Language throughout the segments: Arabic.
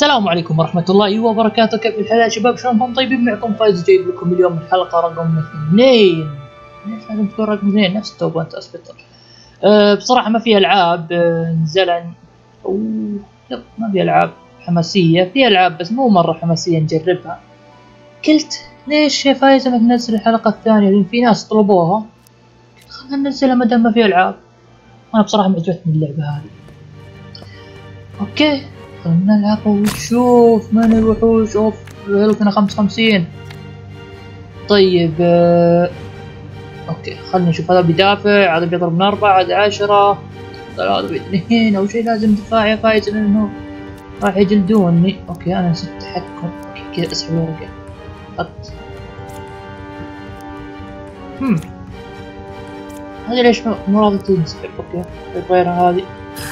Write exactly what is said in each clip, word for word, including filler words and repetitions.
السلام عليكم ورحمة الله وبركاته. كيف الحال يا شباب؟ شلونكم؟ طيبين؟ معكم فايز جايب لكم اليوم الحلقة رقم اثنين. ليش لازم تكون رقم اثنين؟ نفس توبة انت اسبتر. أه بصراحة ما في العاب أه نزلن او يب ما في العاب حماسية، في العاب بس مو مرة حماسية نجربها. قلت ليش يا فايز ما تنزل الحلقة الثانية؟ لان في ناس طلبوها، خلنا ننزلها ما دام ما في العاب. انا بصراحة معجبتني اللعبة هذه. اوكي خلنا نلعب ونشوف من الوحوش. اوف هيلثنا خمسة وخمسين. طيب آه. اوكي خلنا نشوف. هذا بيدافع، هذا بيضرب من أربعة، هذا عشرة، هذا باثنين. أول شيء لازم دفاع يا فايز لأنه راح يجلدوني. اوكي أنا نسيت التحكم. اوكي كذا اسحب الورقة. حط. هم هذه ليش مو راضية تنسحب؟ اوكي طيب غيرها هذه.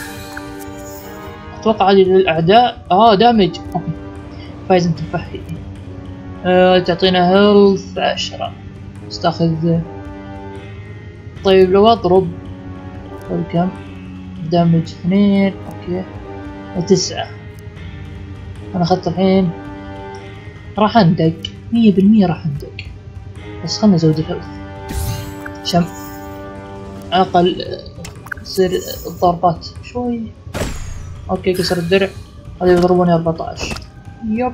اتوقع هذه للاعداء. اه دامج. اوكي فايز انت تفحي. آه تعطينا هيلث عشرة. استاخذ. طيب لو اضرب كم دامج؟ اثنين. اوكي وتسعة. انا اخذت الحين راح اندق مية بالمية راح اندق، بس خلنا نزود الهيلث عشان اقل تصير الضربات شوي. اوكي كسر الدرع. هذا يضربوني أربعة عشر. يب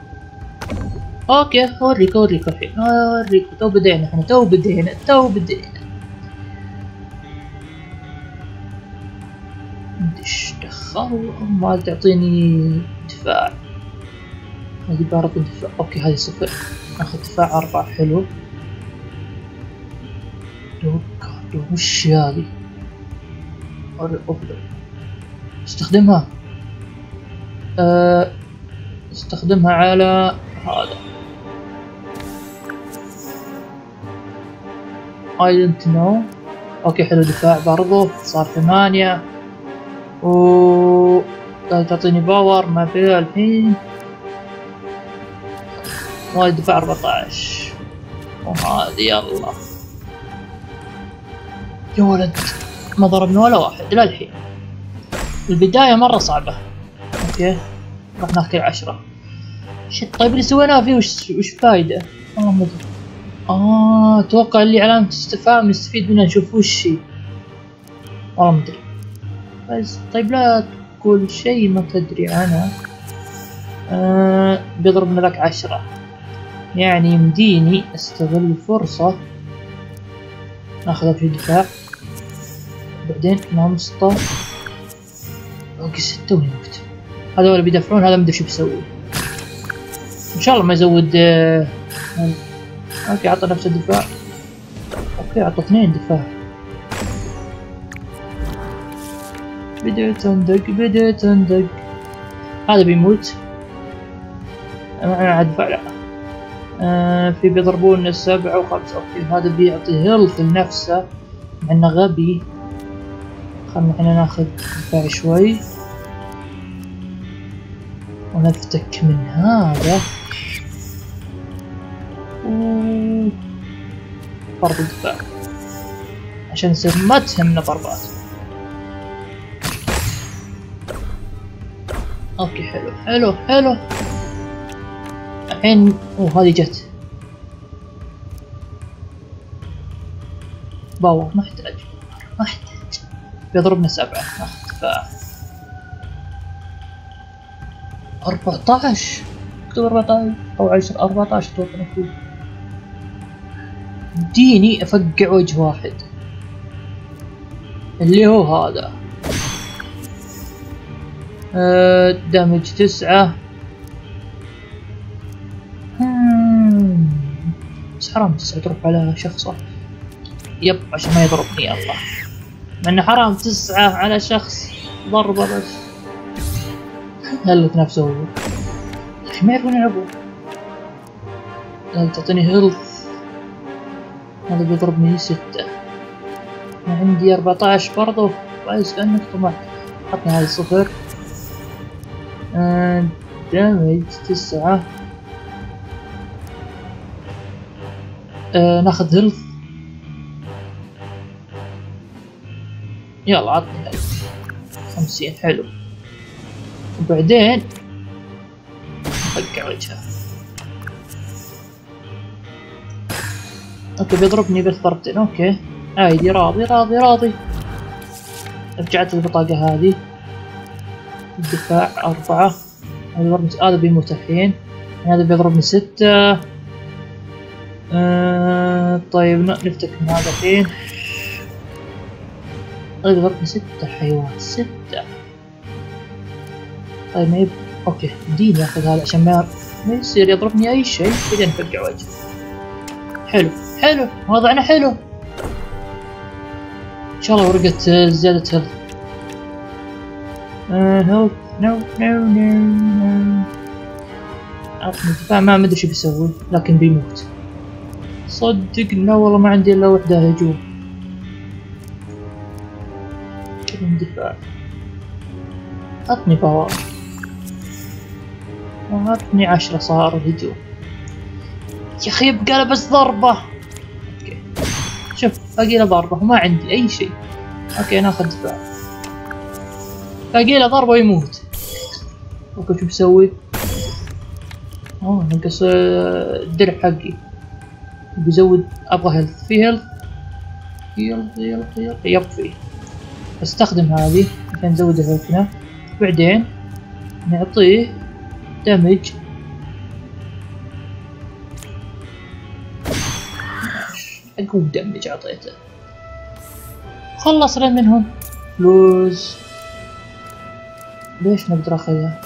اوكي اوريك اوريك الحين اوريك. تو بدينا احنا تو بدينا تو بدينا ندش دخل. ما تعطيني دفاع. هذه بعرف الدفاع. اوكي هذه صفر. ناخذ دفاع أربعة. حلو. دوك وش هذه؟ استخدمها. أه استخدمها على هذا. I don't know. اوكي حلو دفاع برضو صار ثمانية. و تعطيني باور ما فيها الحين. وهذا دفاع أربعة عشر. وهذه يلا يا ولد ما ضربنا ولا واحد للحين. البداية مرة صعبة. اوكي راح ناكل عشرة. شت طيب اللي سويناه فيه وش وش فايدة؟ اه مدري. اه اتوقع اللي علامة استفهام نستفيد منها نشوف وش هي. والله مدري. بس طيب لا تقول شيء ما تدري عنه. آه بيضربنا لك عشرة، يعني يمديني استغل الفرصة ناخذها في الدفاع. بعدين خمسة. باقي ستة ونموت. هذول بيدافعون. هذا مدري شو بيسوي. ان شاء الله ما يزود. آه اوكي عطى نفس الدفاع. اوكي عطى اثنين دفاع. بديت اندق بديت اندق. هذا بيموت. انا عاد دفاع لا. آه في بيضربون سبعة وخمسة. اوكي هذا بيعطي هيلث لنفسه مع انه غبي. خلنا احنا ناخذ دفاع شوي ونفتك من هذا. و فرض الدفاع عشان يصير ما تهمنا ضربات. اوكي حلو حلو حلو. الحين اوه هذه جت باور. ما احتاج ما احتاج. بيضربنا سبعة. ناخذ دفاع أربعة عشر. اكتب أربعة عشر أو عشرة. أربعة عشر اتوقع مكتوب. اديني افقع وجه واحد اللي هو هذا. آه دامج تسعة. بس حرام تسعة تروح على شخص واحد. يب عشان ما يضربني. الله مع انه حرام تسعة على شخص ضربة بس. هلك نفسه هو. ما يعرفون يلعبون. هذا تعطيني هيلث. هذا بيضربني ستة. أنا عندي أربعة عشر برضو. كويس كأنك طمعت. حطني هذه صفر. آه دامج تسعة. آه ناخذ هيلث. يلا عطني هيلث خمسين. حلو. وبعدين فقع وجهه. اوكي بيضربني بالضربتين. اوكي عادي، راضي راضي راضي. رجعت البطاقة هذه. الدفاع أربعة. هذا بيموت الحين، هذا بيضربني ستة. آه طيب نفتك من هذا الحين. هذا بيضربني ستة حيوان، ستة. طيب ما يب... اوكي دين ياخذ هذا عشان ما ما يصير يضربني اي شيء بعدين نفقع وجهه. حلو حلو وضعنا حلو. ان شاء الله ورقة زيادة هيلث. هيلث نو نو نو. عطني دفاع، ما مدري شو بيسوي لكن بيموت. صدق لا والله ما عندي الا وحدة هجوم. كم دفاع؟ عطني باور. عطني عشرة صار هجوم. يا اخي يبقى له بس ضربة. اوكي شوف باقي له ضربة وما عندي اي شيء. اوكي ناخذ دفاع. باقي له ضربة ويموت. اوكي شو بسوي؟ اوه نقص الدرع حقي. بيزود، ابغى هيلث. في هيلث؟ هيلث هيلث هيلث يب فيه. استخدم هذه عشان نزود هيلثنا، بعدين نعطيه دمج. اقوى دمج اعطيته. خلصنا منهم. فلوس ليش نقدر اخذها؟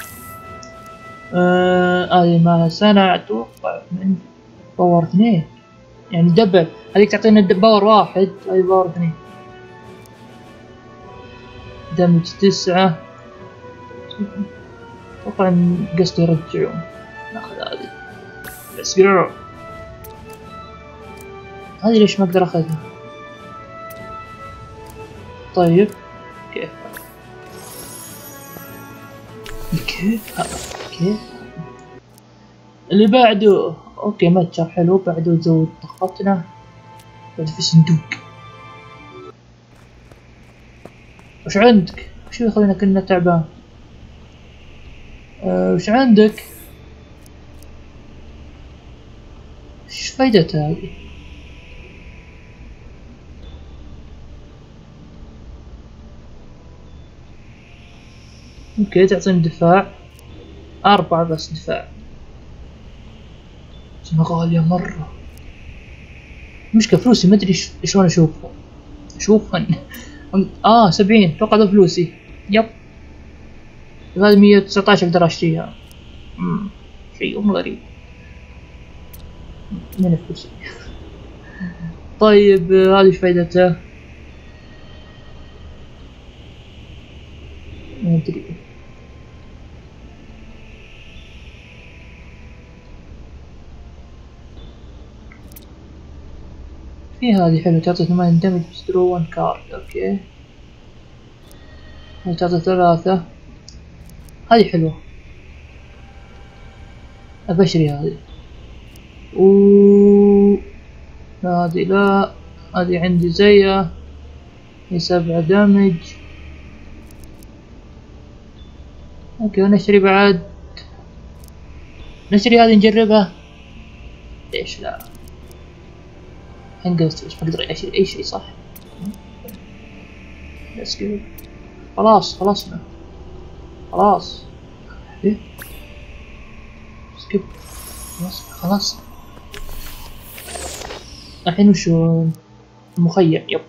هذه آه ما سنة اتوقع من باور اثنين، يعني دبل. هذيك تعطينا باور واحد، هذه باور اثنين. دمج تسعة. اتوقع ان قصدي يرجعون. ناخذ هذه. Let's go. هذه ليش ما اقدر اخذها؟ طيب كيف كيف كيف اللي بعده؟ اوكي متجر حلو. بعده تزود طاقتنا. بعده في صندوق. وش عندك؟ وش يخلينا كنا تعبان؟ أه وش عندك؟ ايش فايدتها هذه؟ اوكي تعطيني دفاع أربعة بس دفاع. اسمها غالية مرة. مشكلة فلوسي ما ادري شلون اشوفهم. اشوفهن. اه سبعين اتوقع ذا فلوسي. يب هذه مية وتسعة عشر اقدر اشتريها. امم شيء ام غريب. من فلوسي. طيب هذه ايش فايدتها؟ ما ادري. في هذه حلو تعطي ثمان دمج بس درو ون كارد. اوكي هذه تعطي ثلاثة. هذه حلوة ابشري هذه. و هذه لا، هذه عندي زيها. هي سبعة دمج. اوكي نشتري بعد. نشتري هذه نجربها. ليش لا؟ انقصت بس ما اقدر اشتري اي شيء صح. بس كذا خلاص خلصنا. خلاص ايه سكيب. خلاص خلاص. الحين وشو؟ المخيم. يب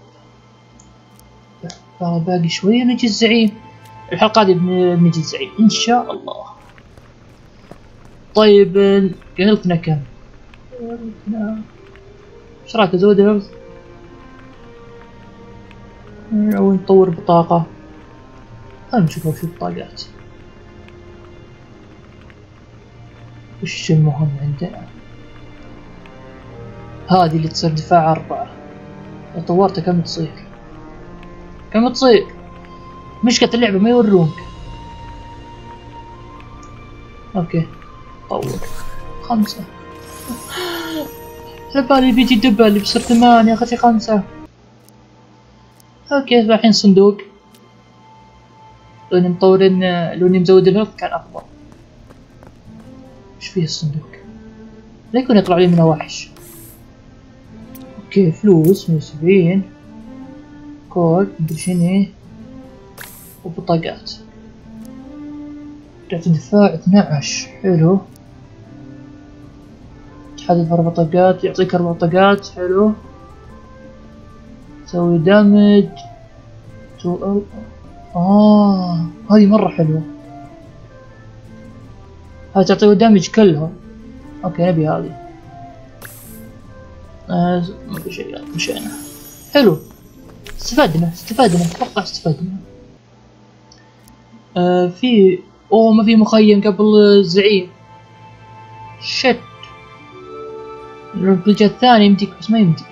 باقي شوية نجي الزعيم. الحلقة هذه بنجي الزعيم ان شاء الله. طيب هيلثنا كم؟ ايش رايك ازود هيلث او نطور بطاقة؟ خلينا نشوف وش البطاقات. وش المهم عندنا؟ هذه اللي تصير دفاع أربعة. لو طورتها كم تصير؟ كم تصير؟ مشكلة اللعبة ما يورونك. اوكي طور خمسة. لبالي بيجي دبل اللي بيصير ثمانية. اخذي خمسة. اوكي الحين صندوق. لو اني مطورين، لو اني مزود الهيلث كان افضل. ايش فيه الصندوق؟ لا يكون يطلع لي منه وحش. اوكي فلوس مية وسبعين، كود مدري شنو، وبطاقات. تعطي دفاع اثنا عشر، حلو. تحدث أربع بطاقات، يعطيك أربع بطاقات، حلو. تسوي دامج تو... آه هذه مرة حلوة، هذه تعطيه دامج كلهم. اوكي نبي هذه. آه ما في شيء مشينا. حلو استفدنا استفدنا اتوقع استفدنا. آه في اوه ما في مخيم قبل الزعيم. شت الجهة الثانية يمديك بس ما يمديك.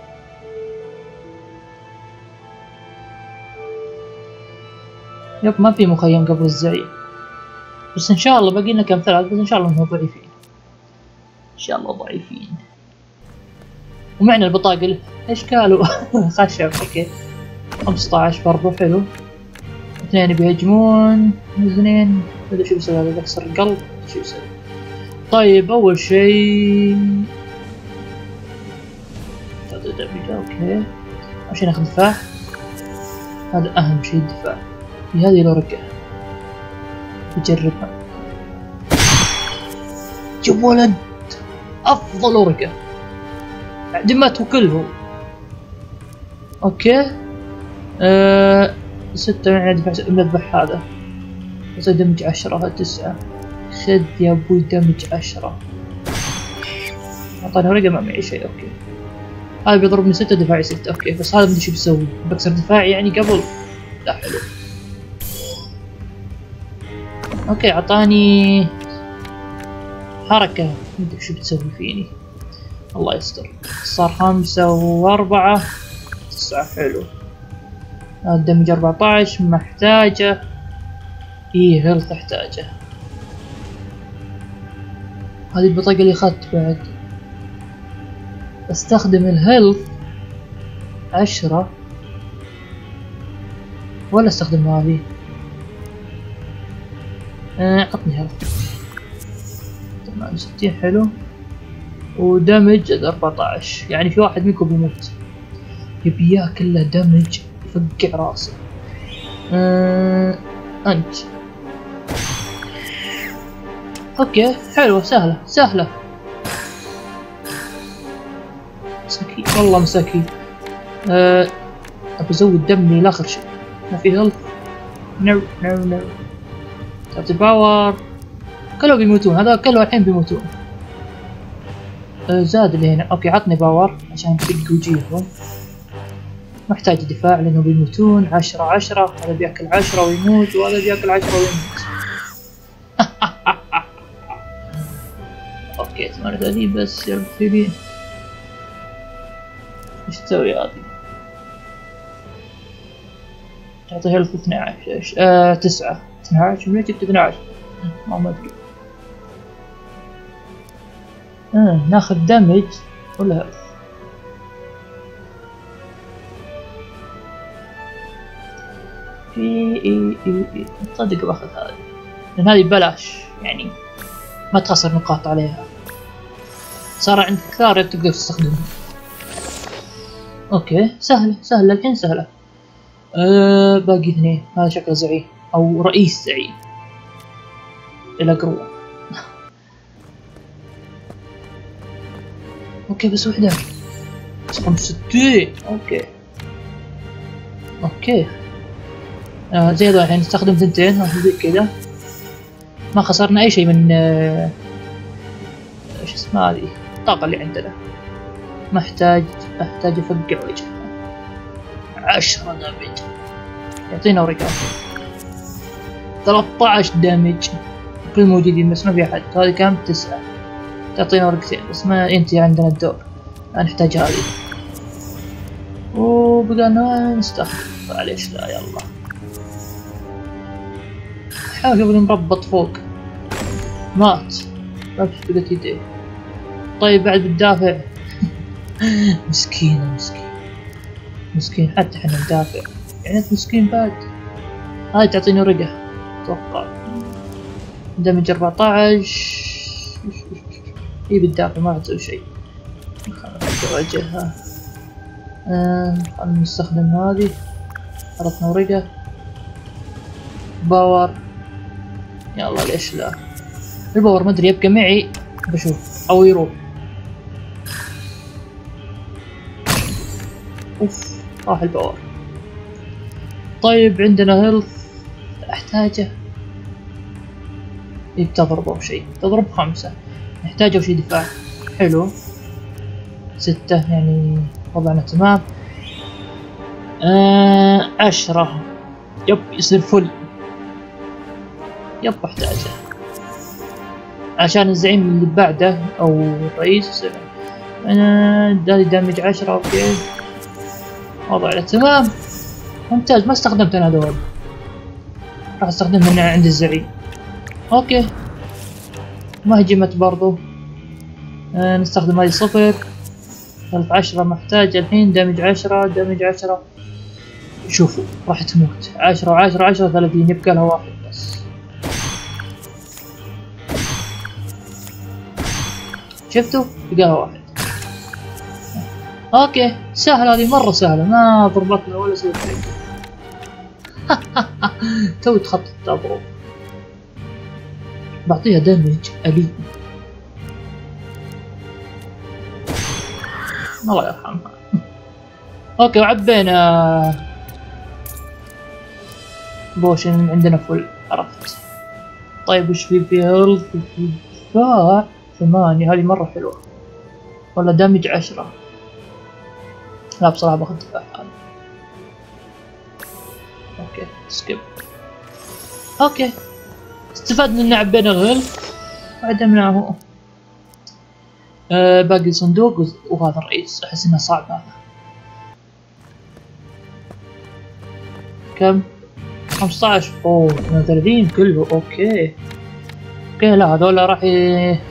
يب ما في مخيم قبل الزعيم، بس ان شاء الله باقي لنا كم ثلاث، بس ان شاء الله انهم ضعيفين، ان شاء الله ضعيفين. ومعنا البطاقة ايش قالوا؟ خشب. اوكي خمسة عشر برضو حلو. اثنين بيهجمون، اثنين بدأ شو بيسوي هذا؟ بيكسر القلب شو بيسوي؟ طيب اول شيء اوكي عشان ناخذ دفاع، هذا اهم شيء الدفاع. في هذه الورقة بجربها. يا ولد افضل ورقة عدمته كلهم. اوكي أه ستة نذبح هذا، يصير دمج عشرة. تسعة خذ يا ابوي دمج عشرة. اعطاني ورقة ما معي شيء. اوكي هذا بيضربني ستة دفاعي ستة. اوكي بس هذا مدري شو بيسوي، بكسر دفاعي يعني قبل. لا حلو. اوكي اعطاني حركة مدري شو بتسوي فيني، الله يستر. صار خمسة وأربعة تسعة. حلو هذا دمج أربعة عشر محتاجه. ايه هيلث احتاجه. هذه البطاقة اللي اخذت بعد استخدم الهيلث عشرة ولا استخدم هذه؟ عطني هيلث تمام ستين. حلو ودمج أربعة عشر، يعني في واحد منكم بيموت. يبي ياكل له دمج يفقع راسه. أه... انت اوكي حلوة سهلة سهلة. مساكين والله مساكين. أه... ابي ازود دمي لاخر شيء. ما في هيلث. نو نو نو تعطي باور. كلهم بيموتون، هذا كله الحين بيموتون. أه زاد اللي هنا. اوكي عطني باور عشان يدق وجيههم. محتاج دفاع لانه بيموتون. عشرة عشرة، هذا بياكل عشرة ويموت، وهذا بياكل عشرة ويموت. اوكي ثمانية وثلاثين بس يا رجالي. ايش تسوي هذه؟ تعطي هيلث اثني عشر. آه تسعة اثني عشر. منين جبت اثني عشر؟ ما ادري. آه ناخذ دمج ولا هيلث؟ اي اي اي اي تصدق باخذ هذه لان هذه ببلاش، يعني ما تخسر نقاط عليها. صار عندك كثار تقدر تستخدمها. اوكي سهلة سهلة الحين سهلة. أه باقي اثنين. هذا شكله زعيم او رئيس زعيم الى قروة. اوكي بس وحدة خمسة وستين. اوكي اوكي آه زي هذول الحين نستخدم ثنتين زي كذا. ما خسرنا اي شيء من آه ايش اسمها هذه الطاقة اللي عندنا. ما احتاج احتاج افقع وجهها. عشرة دامج يعطينا ورقات. ثلاثة عشر دامج كل موجودين بس ما في احد. هذه كم؟ تسعة. تعطينا ورقتين بس ما ينتهي عندنا الدور. نحتاج هذه وبقى نستخدم. معليش لا يلا حاول قبل مربط فوق. مات بس بقت يديه. طيب بعد بتدافع. مسكين مسكين مسكين حتى احنا ندافع يعني انت مسكين بعد. هاي تعطيني ورقة اتوقع. دمج أربعة عشر هي بالدافع ما راح تسوي شيء. خلنا نواجهها. آه خلنا نستخدم هذه. عرفنا ورقة باور. يلا ليش لا. الباور ما ادري يبقى معي بشوف او يروح. اوف راح الباور. طيب عندنا هيلث احتاجه. بتضرب او شيء. تضرب خمسة. نحتاج او شيء دفاع. حلو. ستة يعني وضعنا تمام. آه عشرة. يب يصير فل. يب احتاجه عشان الزعيم اللي بعده او الرئيس يصير. انا دالي دامج عشرة. اوكي وضعنا تمام ممتاز. ما استخدمت انا هذول راح استخدمهم هنا عند الزعيم. اوكي ما هجمت برضو. آه نستخدم هذه صفر. ثلاث عشرة محتاج الحين. دامج عشرة دامج عشرة. شوفوا راح تموت. عشرة وعشرة عشرة ثلاثين يبقى لها واحد بس. شفتوا يبقى لها واحد. اوكي سهلة هذه مرة سهلة ما ضربتنا ولا سويت شيء. تو تخطط اضرب. بعطيها دامج أليم. الله يرحمها. اوكي وعبينا بوشن عندنا فل. عرفت. طيب وش في في هيلث في دفاع ثمانية. هذه مرة حلوة. ولا دامج عشرة. لا بصراحة باخذ دفاع هذا. اوكي سكيب. اوكي استفدنا ان عبينا الهيلث وعدمناه. أه باقي صندوق وهذا الرئيس. احس انه صعب هذا. كم؟ خمسة عشر. اوه ثلاثين كله. اوكي اوكي لا هذولا راح ي...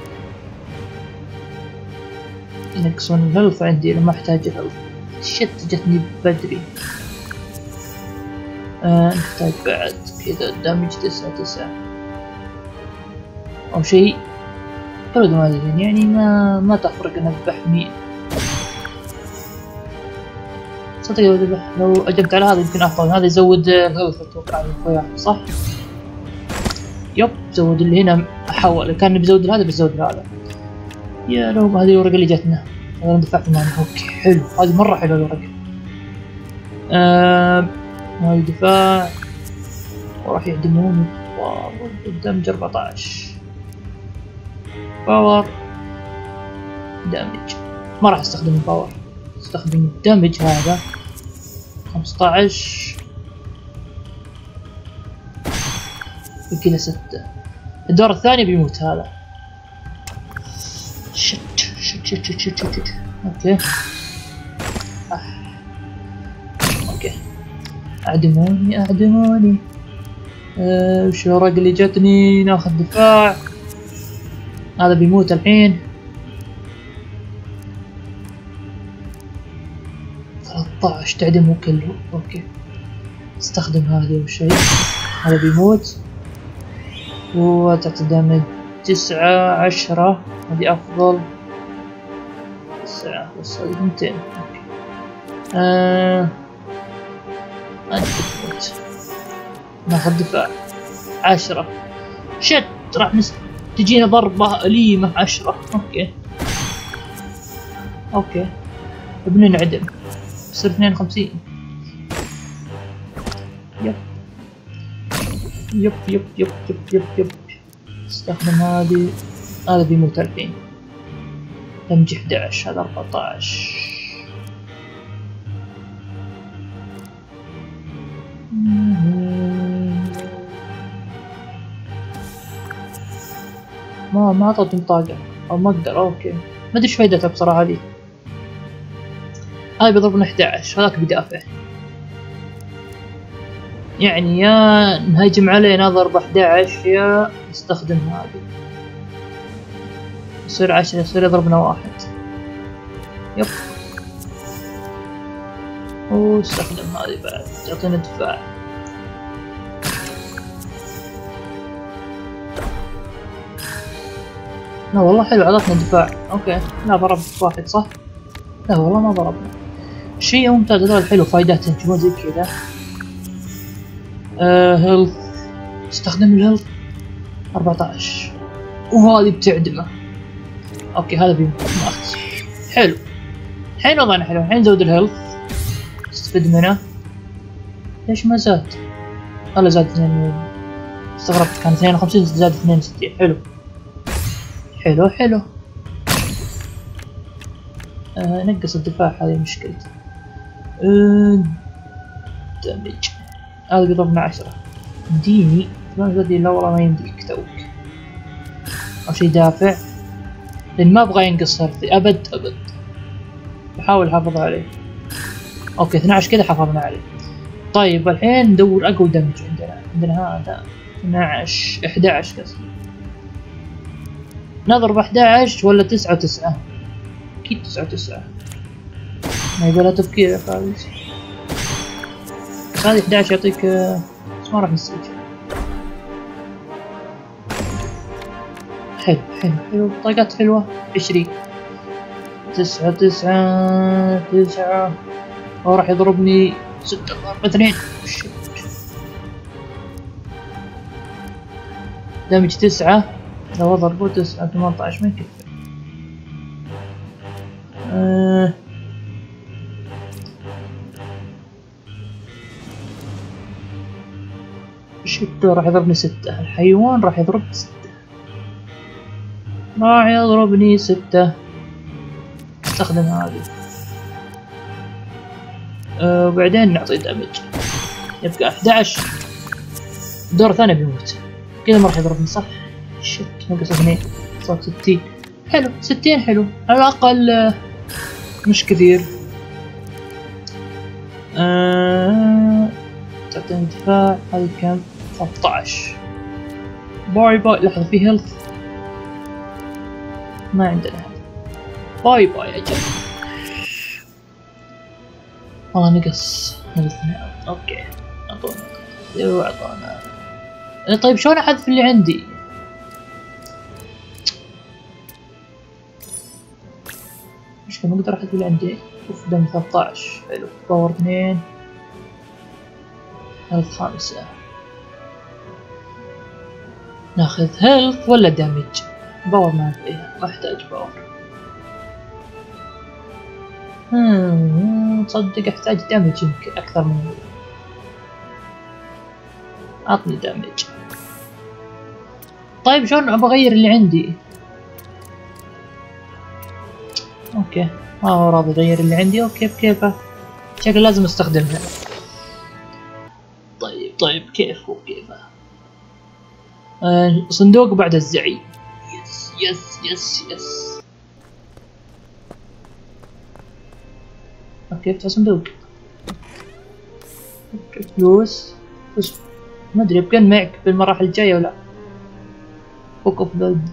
ينقصون الهيلث عندي لما احتاج الهيلث. شت جتني بدري. آه نحتاج بعد كذا دامج تسعة تسعة او شيء. برضو ما ادري يعني ما ما تفرق نذبح مين. صدق لو ذبح لو اجبت على هذا يمكن افضل. هذا يزود الهيلث اتوقع اخويا صح؟ يب زود اللي هنا. احول كان بزود هذا بزود هذا. يا لو هذه الورقة اللي جتنا. انا دفعت معنا. اوكي حلو هذه مرة حلوة الورقة. آه هذه دفاع وراح يعدموني. واو الدمج أربعة عشر. باور دامج. ما راح استخدم الباور. استخدم الدمج هذا. خمسة عشر كذا ستة. الدور الثاني بيموت هذا. شت شت شت شت شت شت شت. اوكي آه. اوكي اعدموني اعدموني. آه وش الورق اللي جتني. ناخذ دفاع. هذا بيموت الحين. ثلاثة عشر تعدمه كله. اوكي استخدم هذه وشيء. هذا بيموت وتعتدم تسعة عشرة. هذه افضل. تسعة بس هذه مئتين. اوكي آه. انت بتموت. ناخذ دفاع عشرة. شت راح نس... تجينا ضربة أليمة. عشرة. اوكي اوكي بننعدم. بصير اثنين وخمسين. يب يب يب يب يب يب يب. استخدم هذه. هذا بيموت الحين. دمج أحد عشر. هذا أربعة عشر. ما ما اعطتني طاقة او ما اقدر. اوكي ما ادري ايش فايدتها بصراحة هذه. هذا بيضربنا أحد عشر. هذاك بيدافع يعني يا نهاجم علينا ضربة أحد عشر يا نستخدم هذه. يصير عشرة يصير يضربنا واحد. يب واستخدم هذه بعد تعطينا دفاع. لا والله حلو، عطتنا دفاع. اوكي لا ضرب واحد صح؟ لا والله ما ضربنا. شيء ممتاز هذول حلو، فايداتهم شوفوا زي كذا. آه هيلث، استخدم الهيلث أربعتاش وهذه بتعدمه. اوكي هذا بيموت. حلو الحين وضعنا حلو. الحين نزود الهيلث نستفيد منه. ليش ما زاد؟ والله زاد اثنين، استغربت كان اثنين وخمسين زاد اثنين وستين. حلو حلو حلو. آه نقص الدفاع هذه مشكلته. آه دمج هذا بيضربنا عشرة. اديني ما زادي. لا والله ما يمديك توك. أول شي دافع لأن ما أبغى ينقص هرثي أبد أبد. بحاول أحافظ عليه. أوكي اثني عشر كذا حافظنا عليه. طيب الحين ندور أقوى دمج عندنا. عندنا هذا اثني عشر أحد عشر قصدي. نضرب أحد عشر ولا تسعة وتسعة؟ أكيد تسعة وتسعة. ما يبغى تفكير يا فارس. هذه أحد عشر يعطيك بس ما راح نسوي شيء. حلو حلو حلو. طاقات حلوة. عشرين تسعة تسعة تسعة. هو راح يضربني ستة ضرب اثنين. دمج تسعة. لو ضربه تسعة ثمانية عشر ما يكفي. أه ستة راح يضربني ستة. الحيوان راح يضربني ستة. راح يضربني ستة. استخدم هذه. أه وبعدين نعطي دمج. يبقى أحد عشر. دور ثاني بيموت. كذا ما راح يضربني صح؟ شت نقص اثنين صار ستين. حلو ستين حلو على الأقل مش كثير. أه... تعطيني دفاع. هذه كم؟ ثلاثة عشر. باي باي. لحظة في هيلث ما عندنا هيلث. باي باي أجل. والله نقص الاثنين. اوكي اعطونا اعطونا. طيب شلون احذف اللي عندي؟ مش ما اقدر احذف اللي عندي. شوف دم ثلاثة عشر. حلو باور اثنين. هيلث خمسة. ناخذ هيلث ولا دامج؟ باور ما فيه ما احتاج باور. اممم تصدق احتاج دامج يمكن اكثر من هو. اعطني دامج. طيب شلون ابغى اغير اللي عندي؟ اوكي ما هو راضي يغير اللي عندي. اوكي بكيفه. شكل لازم استخدمها. طيب طيب كيف وكيفه. آه صندوق بعد الزعيم. يس يس يس يس. اوكي افتح صندوق. فلوس فلوس ما ادري يمكن معك بالمراحل الجاية ولا. بوك اوف بلد.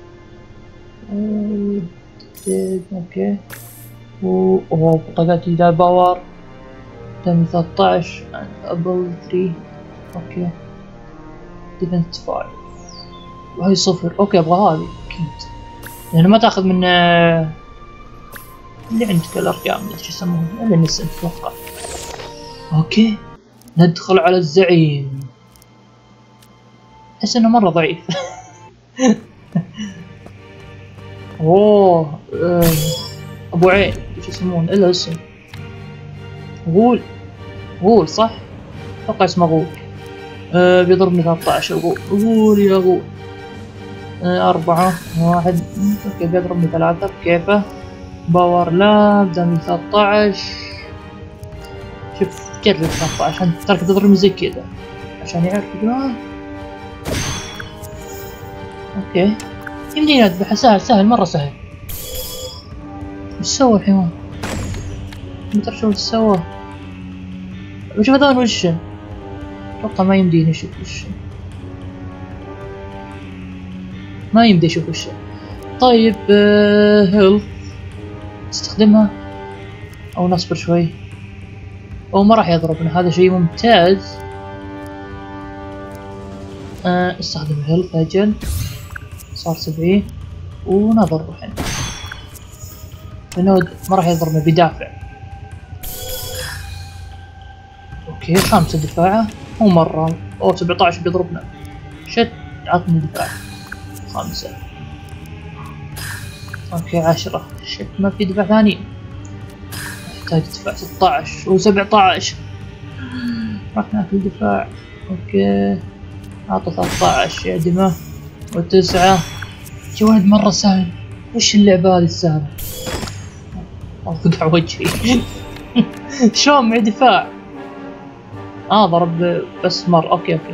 اوكي و بطاقات ذا باور. دم ثلاثة عشر ابل ثلاثة. اوكي ديفنس خمسة وهي صفر. اوكي ابغى هذه اكيد لانه ما تاخذ من اللي عندك الارقام اللي يسمونها اللي نسيت اتوقع. اوكي ندخل على الزعيم. احس انه مره ضعيف. اوه ابو عين ايش يسمونه الا اسم. غول. غول صح؟ اتوقع اسمه غول. أه بيضربني ثلاثة عشر. غول غول يا غول. أه أربعة واحد. اوكي بيضربني ثلاثة بكيفه. باور لاب دم ثلاثة عشر. شوف جرب ثلاثة عشر عشان ترى تضربني زي كذا عشان يعرف يقول. اوكي يمديني اذبحه. سهل سهل مره سهل. وش سوى الحيوان؟ ما تعرف شو سوى. وشوف هذول وشن. اتوقع ما يمديني اشوف وشن. ما يمدي اشوف وشن. طيب آه هيلث استخدمها او نصبر شوي. او ما راح يضربنا هذا شيء ممتاز. آه استخدم هيلث اجل. صار سبعين. ونظر الحين النود ما راح يضربنا بيدافع. اوكي خمسة دفاعه مو مرة. اوه سبعة عشر بيضربنا. شت عطني دفاع خمسة. اوكي عشرة. شت ما في دفاع ثاني. نحتاج دفاع ستة عشر وسبعة عشر. راح ناكل دفاع. اوكي اعطى ثلاثة عشر يا دماء وتسعة. يا ولد مرة سهل. وش اللعبة هذه السهلة؟ فقع وجهي. شلون معي دفاع؟ اه ضرب بس مرة. اوكي اوكي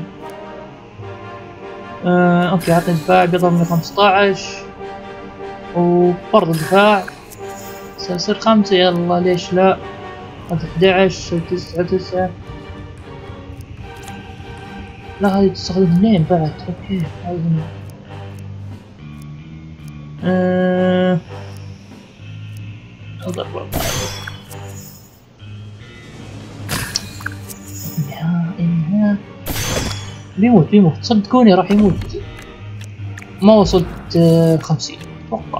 آه، اوكي عطني دفاع بيضربني خمسة عشر وبرضه دفاع سيصير خمسة. يلا ليش لا. هذا أحد عشر تسعة تسعة. لا هذه تستخدم اثنين بعد. اوكي هذه اثنين. ااا اضرب انها انها بيموت بيموت صدقوني راح يموت. ما وصلت آه خمسين اتوقع.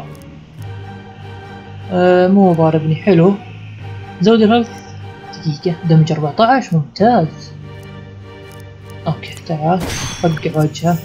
آه مو ضاربني. حلو زود الهيلث. دقيقة دمج أربعة عشر ممتاز. اوكي تعال فقع وجهه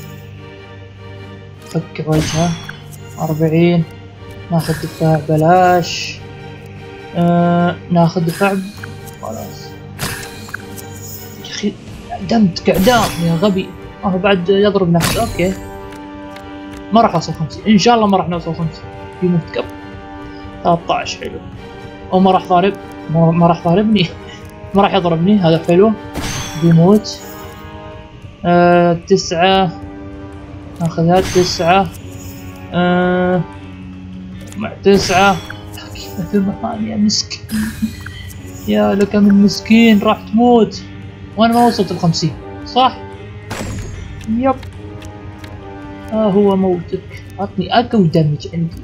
فقع وجهه. أربعين ناخذ دفاع بلاش. آه ناخذ دفاع خلاص. يا اخي دمت قعدان يا غبي. اه بعد يضرب نفسه. اوكي ما راح اوصل خمسين ان شاء الله. ما راح نوصل خمسين. يموت قبل ثلاثة عشر. حلو. او ما راح ضارب. ما راح ضاربني. ما راح يضربني. هذا حلو بيموت. آه تسعة ناخذها تسعة. آه مع تسعة. ثمانية مسكين. يا لك من مسكين راح تموت وانا ما وصلت الخمسين صح؟ يب. ها آه هو موتك. عطني اقوى دمج عندي.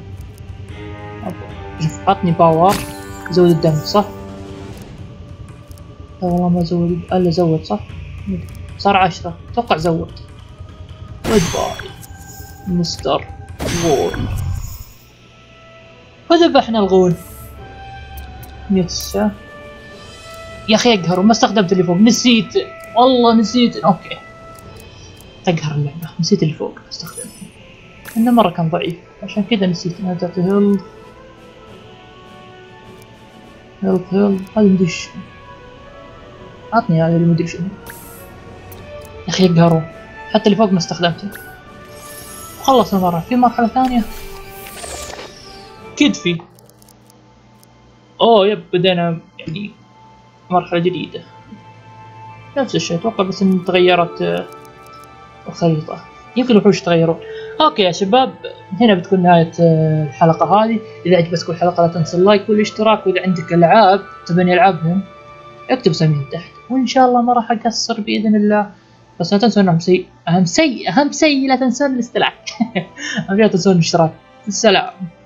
شوف عطني باور. زود الدمج صح؟ لا والله ما زود الا زود صح؟ صار عشرة اتوقع زود. جود باي مستر غول. وذبحنا الغول. مية الساعة. يا اخي اقهر وما استخدمت اللي فوق. نسيت والله نسيت. اوكي تقهر اللعبة. نسيت اللي فوق استخدمه انه مرة كان ضعيف عشان كذا نسيت انها تعطي هيلث هيلث هيلث. هذا مدري شو. عطني هذا اللي مدري شنو. يا اخي يقهرون. حتى اللي فوق ما استخدمته. خلصنا مرة. في مرحلة ثانية اكيد في. اوه يب بدينا يعني مرحلة جديدة نفس الشيء اتوقع بس ان تغيرت الخريطة. يمكن الوحوش تغيرون. اوكي يا شباب هنا بتكون نهاية الحلقة هذه. اذا عجبتكم الحلقة لا تنسوا اللايك والاشتراك. واذا عندك العاب تبني العابهم اكتب اساميهم تحت وان شاء الله ما راح اقصر باذن الله. بس لا تنسوا انهم سي اهم شيء اهم شيء لا تنسون الاستلاك. لا تنسون الاشتراك. السلام.